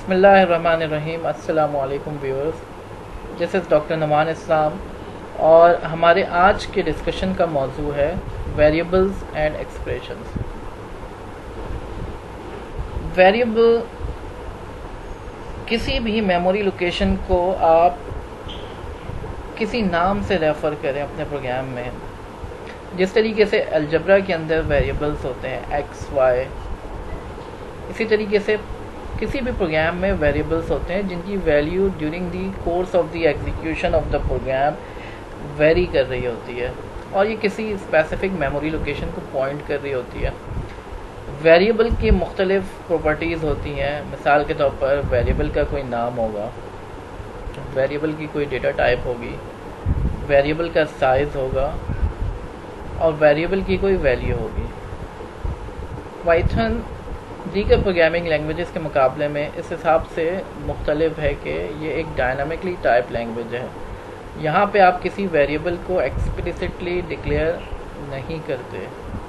बिस्मिल्लाहिर्रहमानिर्रहीम। अस्सलामु अलैकुम viewers, this is doctor Numan Islam और हमारे आज के डिस्कशन का मौजू है वेरिएबल्स एंड एक्सप्रेशंस। वेरिएबल किसी भी मेमोरी लोकेशन को आप किसी नाम से रेफ़र करें अपने प्रोग्राम में। जिस तरीके से अलजब्रा के अंदर वेरिएबल्स होते हैं एक्स वाई, इसी तरीके से किसी भी प्रोग्राम में वेरिएबल्स होते हैं जिनकी value during the course of the execution of the program vary कर रही होती है और ये किसी स्पेसिफिक मेमोरी लोकेशन को पॉइंट कर रही होती है। वेरिएबल की मुख्तलिफ प्रॉपर्टीज़ होती हैं। मिसाल के तौर पर वेरिएबल का कोई नाम होगा, वेरिएबल की कोई डेटा टाइप होगी, वेरिएबल का साइज़ होगा और वेरिएबल की कोई वैल्यू होगी। पाइथन दीगर प्रोग्रामिंग लैंग्वेजेस के मुकाबले में इस हिसाब से मुख्तलिफ है कि ये एक डायनामिकली टाइप लैंग्वेज है। यहाँ पे आप किसी वेरिएबल को एक्सप्लिसिटली डिक्लेयर नहीं करते,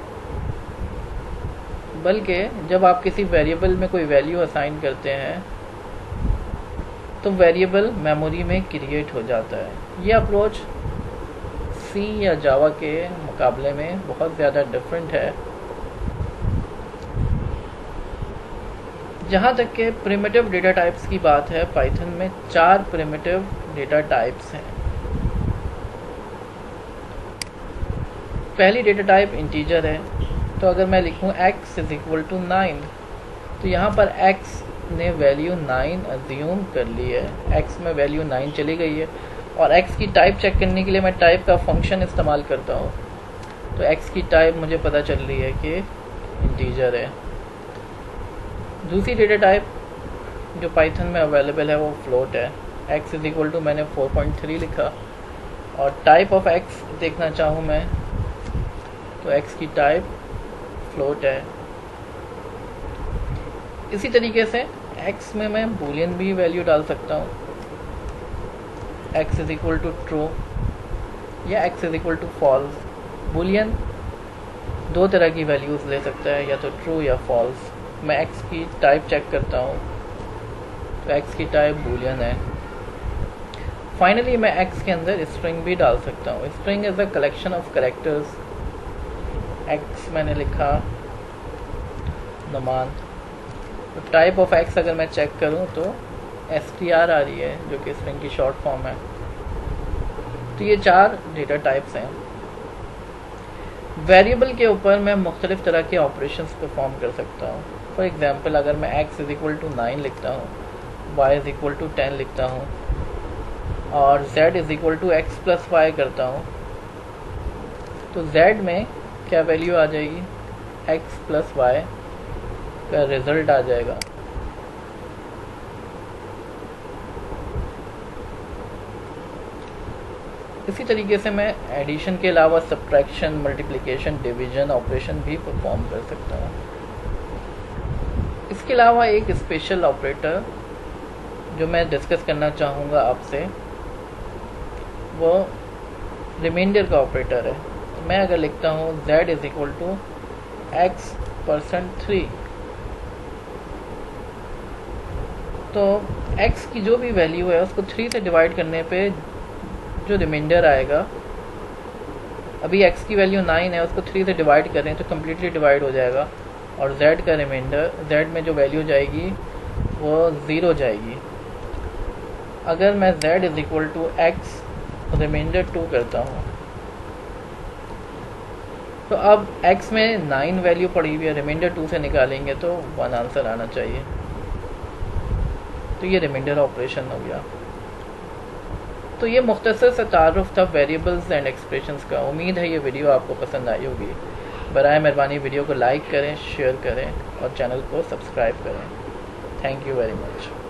बल्कि जब आप किसी वेरिएबल में कोई वैल्यू असाइन करते हैं तो वेरिएबल मेमोरी में क्रिएट हो जाता है। ये अप्रोच सी या जावा के मुकाबले में बहुत ज़्यादा डिफरेंट है। जहाँ तक के प्रिमिटिव डेटा टाइप्स की बात है, पाइथन में 4 प्रिमिटिव डेटा टाइप्स हैं। पहली डेटा टाइप इंटीजर है, तो अगर मैं लिखूँ x इज इक्वल टू 9, तो यहाँ पर x ने वैल्यू 9 अज्यूम कर ली है। x में वैल्यू 9 चली गई है और x की टाइप चेक करने के लिए मैं टाइप का फंक्शन इस्तेमाल करता हूँ, तो x की टाइप मुझे पता चल रही है कि इंटीजर है। दूसरी डेटा टाइप जो पाइथन में अवेलेबल है वो फ्लोट है। x इज इक्वल टू मैंने 4.3 लिखा और टाइप ऑफ x देखना चाहूँ मैं तो x की टाइप फ्लोट है। इसी तरीके से x में मैं बूलियन भी वैल्यू डाल सकता हूँ, x is equal to true या x is equal to false. Boolean 2 तरह की वैल्यूज़ ले सकता है, या तो ट्रू या फॉल्स। मैं x की टाइप चेक करता हूँ तो x की टाइप बूलियन है। फाइनली मैं x के अंदर स्ट्रिंग भी डाल सकता हूँ। String is a collection of characters. x मैंने लिखा नुमान, तो टाइप ऑफ x अगर मैं चेक करूँ तो str आ रही है जो कि स्ट्रिंग की शॉर्ट फॉर्म है। तो ये 4 डेटा टाइप्स हैं। वेरिएबल के ऊपर मैं मुख्तलिफ तरह के ऑपरेशंस परफॉर्म कर सकता हूँ। फॉर एग्जांपल अगर मैं x इज इक्वल टू 9 लिखता हूँ, y इज इक्वल टू 10 लिखता हूँ और z is equal to x plus y करता हूँ, तो z में क्या वैल्यू आ जाएगी, x प्लस वाई का रिजल्ट आ जाएगा। इसी तरीके से मैं एडिशन के अलावा सब्ट्रैक्शन, मल्टीप्लिकेशन, डिवीजन ऑपरेशन भी परफॉर्म कर सकता हूँ। इसके अलावा एक स्पेशल ऑपरेटर जो मैं डिस्कस करना चाहूँगा आपसे, वो रिमाइंडर का ऑपरेटर है। तो मैं अगर लिखता हूँ z is equal to x%3, तो x की जो भी वैल्यू है उसको 3 से डिवाइड करने पे जो रिमाइंडर आएगा, अभी x की वैल्यू 9 है, उसको 3 से डिवाइड करें तो कम्प्लीटली डिवाइड हो जाएगा और z का रिमाइंडर, z में जो वैल्यू जाएगी वो 0 जाएगी। अगर मैं z is equal to x remainder 2 करता हूँ, तो अब x में 9 वैल्यू पड़ी हुई है, रिमाइंडर 2 से निकालेंगे तो 1 आंसर आना चाहिए। तो ये रिमाइंडर ऑपरेशन हो गया। तो ये मुख्तसर सा तारुफ था वेरिएबल्स एंड एक्सप्रेशंस का। उम्मीद है ये वीडियो आपको पसंद आई होगी। बराए मेहरबानी वीडियो को लाइक करें, शेयर करें और चैनल को सब्सक्राइब करें। Thank you very much.